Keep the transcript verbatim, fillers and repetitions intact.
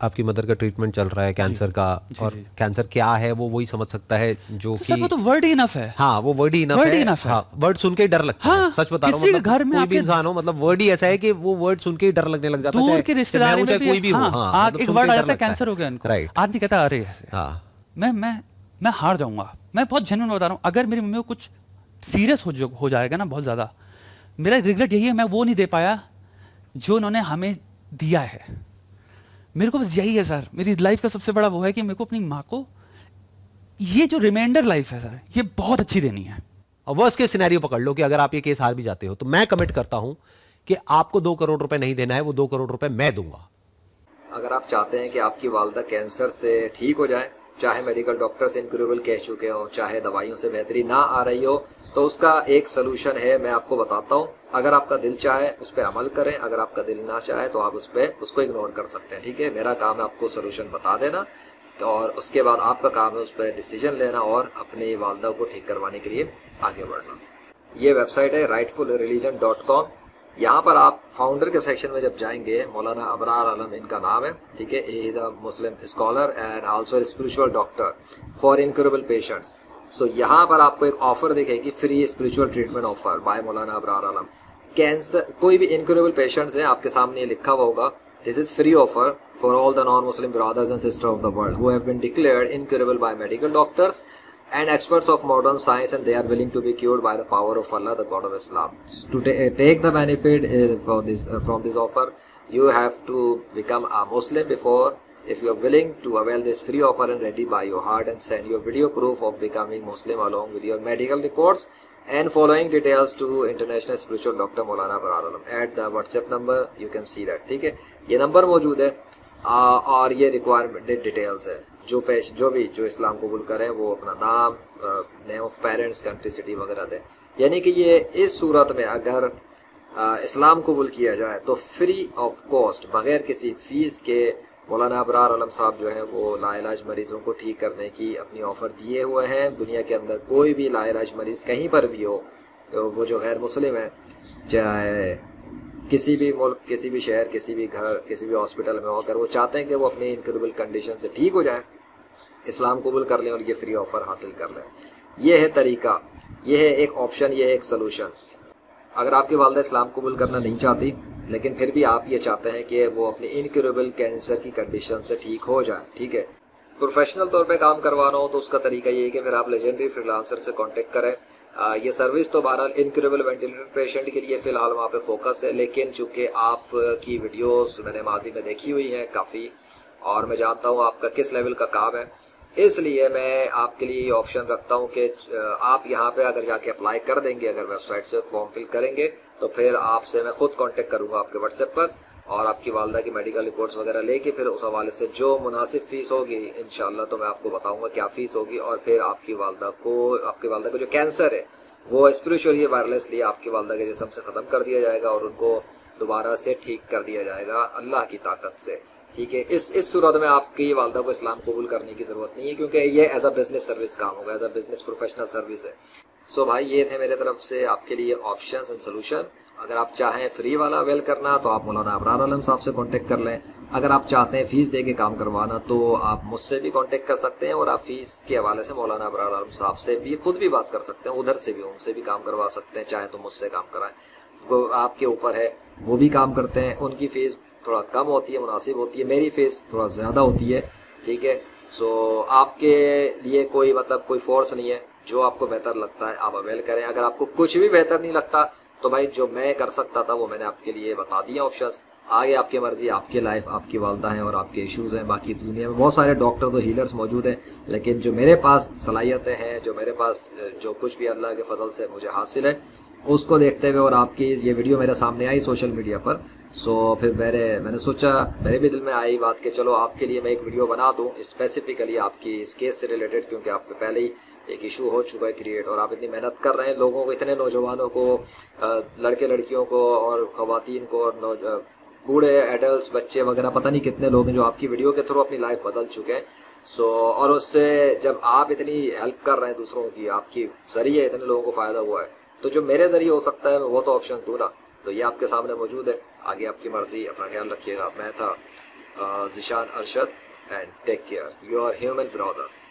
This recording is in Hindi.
आपकी मदर का ट्रीटमेंट चल रहा है कैंसर का, और कैंसर क्या है वो वही समझ सकता है जो कि वो तो वर्ड ही इनफ है। हाँ वो वर्ड ही इनफ है, इनफ है। हाँ, वर्ड सुन के ही डर लगता हाँ, है, सच बता रहा हूँ। मतलब घर में कोई भी इंसान हो, मतलब वर्ड ही ऐसा है कि वो वर्ड सुन के ही डर लगने लग जाता है, दूर के रिश्तेदारी में भी, कोई भी हो। हाँ, एक वर्ड आ जाता है कैंसर हो गया इनको, आदमी कहता है अरे मैं मैं मैं हार जाऊंगा। मैं बहुत जेन्युइन बता रहा हूँ, अगर मेरी मम्मी को कुछ सीरियस हो हो जाएगा ना बहुत ज्यादा, मेरा रिग्रेट यही है मैं वो नहीं दे पाया जो उन्होंने हमें दिया है। मेरे को बस यही है सर, मेरी लाइफ का सबसे बड़ा वो है कि मेरे को अपनी माँ को ये जो रिमाइंडर लाइफ है सर, ये बहुत अच्छी देनी है। और वर्स्ट केस सिनेरियो पकड़ लो कि अगर आप ये केस हार भी जाते हो तो मैं कमिट करता हूं कि आपको दो करोड़ रुपए नहीं देना है, वो दो करोड़ रुपए मैं दूंगा। अगर आप चाहते हैं कि आपकी वालदा कैंसर से ठीक हो जाए, चाहे मेडिकल डॉक्टर से इनक्यूरेबल कह चुके हो, चाहे दवाइयों से बेहतरी ना आ रही हो, तो उसका एक सोल्यूशन है, मैं आपको बताता हूँ। अगर आपका दिल चाहे उस पर अमल करें, अगर आपका दिल ना चाहे तो आप उस पर उसको इग्नोर कर सकते हैं, ठीक है। मेरा काम है आपको सोल्यूशन बता देना, और उसके बाद आपका काम है उस पर डिसीजन लेना और अपनी वालदा को ठीक करवाने के लिए आगे बढ़ना। ये वेबसाइट है राइटफुल रिलीजन डॉट कॉम। यहाँ पर आप फाउंडर के सेक्शन में जब जाएंगे, मौलाना अबरार आलम इनका नाम है, ठीक है। He is a Muslim scholar and also spiritual doctor for incurable patients. So यहाँ पर आपको एक ऑफर दिखेगी, free spiritual treatment offer by Maulana Abrar Alam. Cancer कोई भी इनक्यूरेबल पेशेंट्स है, आपके सामने लिखा हुआ होगा, this is free offer for all the non Muslim brothers and sisters of the world who have been declared incurable by medical doctors and experts of modern science, and they are willing to be cured by the power of Allah, the God of Islam. To ta take the benefit uh, for this, uh, from this offer, you have to become a Muslim before. If you are willing to avail this free offer and ready by your heart, and send your video proof of becoming Muslim along with your medical reports and following details to international spiritual doctor Maulana Abrar Alam at the WhatsApp number, you can see that, ठीक है। ये नंबर मौजूद है और ये रिक्वायरमेंट डिटेल्स है। जो पेश जो भी जो इस्लाम कबूल करें वो अपना नाम, name of parents, country, city वगैरह दें। यानी कि ये इस सूरत में अगर आ, इस्लाम कबूल किया जाए तो फ्री ऑफ कॉस्ट, बगैर किसी फीस के, मौलाना अबरार आलम साहब जो है वो लाइलाज मरीजों को ठीक करने की अपनी ऑफर दिए हुए हैं। दुनिया के अंदर कोई भी लाइलाज मरीज कहीं पर भी हो, तो वो जो गैर मुस्लिम है, चाहे किसी भी मुल्क, किसी भी शहर, किसी भी घर, किसी भी हॉस्पिटल में हो, अगर वो चाहते हैं कि वो अपनी इनक्यूरेबल कंडीशन से ठीक हो जाए, इस्लाम कबूल कर लें और ये फ्री ऑफर हासिल कर लें। ये है तरीका, ये है एक ऑप्शन, ये है एक सोल्यूशन। अगर आपकी वालदा इस्लाम कबूल करना नहीं चाहती, लेकिन फिर भी आप ये चाहते हैं कि वो अपनी इनक्यूरेबल कैंसर की कंडीशन से ठीक हो जाए, ठीक है, प्रोफेशनल तौर पे काम करवाना हो, तो उसका तरीका ये है कि फिर आप लेजेंडरी फ्रीलांसर से कांटेक्ट करें। आ, ये सर्विस तो बहरहाल इनक्यूरेबल वेंटिलेटर पेशेंट के लिए फिलहाल वहाँ पे फोकस है, लेकिन चूंकि आपकी वीडियोस मैंने माजी में देखी हुई है काफ़ी, और मैं जानता हूँ आपका किस लेवल का काम है, इसलिए मैं आपके लिए ये ऑप्शन रखता हूँ कि आप यहाँ पे अगर जाके अप्लाई कर देंगे, अगर वेबसाइट से फॉर्म फिल करेंगे, तो फिर आपसे मैं खुद कांटेक्ट करूँगा आपके व्हाट्सएप पर, और आपकी वालदा की मेडिकल रिपोर्ट्स वगैरह लेके फिर उस हवाले से जो मुनासिब फीस होगी इंशाल्लाह तो मैं आपको बताऊंगा क्या फीस होगी, और फिर आपकी वालदा को आपकी वालदा को जो कैंसर है वो स्पिरिचुअली वायरलेसली आपकी वालदा के जिस्म से ख़त्म कर दिया जाएगा और उनको दोबारा से ठीक कर दिया जाएगा अल्लाह की ताकत से, ठीक है। इस इस सूरत में आपकी वालदा को इस्लाम कबूल करने की ज़रूरत नहीं है, क्योंकि ये एज अ बिजनेस सर्विस काम होगा, as a business professional service है। सो so भाई, ये थे मेरे तरफ से आपके लिए ऑप्शंस एंड सोल्यूशन। अगर आप चाहें फ्री वाला अवेल करना तो आप मौलाना अबरार आलम साहब से कांटेक्ट कर लें। अगर आप चाहते हैं फीस दे के काम करवाना तो आप मुझसे भी कांटेक्ट कर सकते हैं, और आप फीस के हवाले से मौलाना अबरार आलम साहब से भी खुद भी बात कर सकते हैं, उधर से भी उनसे भी काम करवा सकते हैं, चाहे तो मुझसे काम कराएं, वो आपके ऊपर है, वो भी काम करते हैं। उनकी फीस थोड़ा कम होती है, मुनासिब होती है, मेरी फीस थोड़ा ज़्यादा होती है, ठीक है। सो आपके लिए कोई मतलब कोई फोर्स नहीं है, जो आपको बेहतर लगता है आप अवेल करें। अगर आपको कुछ भी बेहतर नहीं लगता तो भाई जो मैं कर सकता था वो मैंने आपके लिए बता दिया ऑप्शंस, आगे आपकी मर्जी, आपकी लाइफ, आपकी वालदा है और आपके इश्यूज हैं। बाकी दुनिया में बहुत सारे डॉक्टर तो हीलर्स मौजूद हैं, लेकिन जो मेरे पास सलाहियतें हैं, जो मेरे पास जो कुछ भी अल्लाह के फजल से मुझे हासिल है, उसको देखते हुए और आपकी ये वीडियो मेरे सामने आई सोशल मीडिया पर, सो फिर मेरे मैंने सोचा, मेरे भी दिल में आई बात कि चलो आपके लिए मैं एक वीडियो बना दूं स्पेसिफिकली आपकी इस केस से रिलेटेड, क्योंकि आप पे पहले ही एक इशू हो चुका है क्रिएट, और आप इतनी मेहनत कर रहे हैं, लोगों को, इतने नौजवानों को, लड़के लड़कियों को और खवातीन को और बूढ़े एडल्ट बच्चे वगैरह पता नहीं कितने लोग हैं जो आपकी वीडियो के थ्रू अपनी लाइफ बदल चुके हैं। सो और उससे जब आप इतनी हेल्प कर रहे हैं दूसरों की, आपकी जरिए इतने लोगों को फायदा हुआ है, तो जो मेरे जरिए हो सकता है वो तो ऑप्शन दूँ ना। तो ये आपके सामने मौजूद है, आगे आपकी मर्जी। अपना ख्याल रखिएगा। मैं था Zeeshan Arshad, and take care, your human brother.